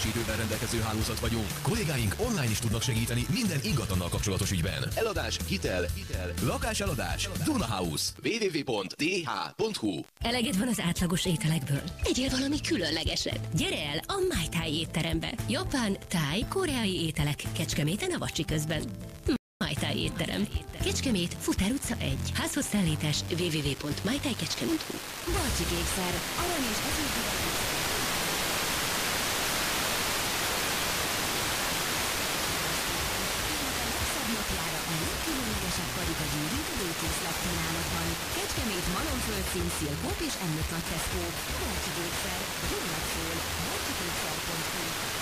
értékesítővel rendelkező hálózat vagyunk. Kollégáink online is tudnak segíteni minden ingatlannal kapcsolatos ügyben. Eladás, hitel, lakáseladás, Duna House. www.dh.hu. Eleged van az átlagos ételekből? Egyél valami különlegeset. Gyere el a Mai Tai étterembe. Japán, táj, koreai ételek Kecskeméten a vacsi közben. Mai Tai étterem. Kecskemét, Futár utca 1. Házhozszállítás www.maitaikecskemét.hu. Balcsik ékszer, arany és ezüstdivat. Napjára a legkülönlegesebb karikagyűrűt a bőkészlet kínálatban. Kecskemét, Malomföld, Szilkóp és Emmett Nagy Tesco. Balcsik ékszer, gyógylag szól, balcsikékszer.hu.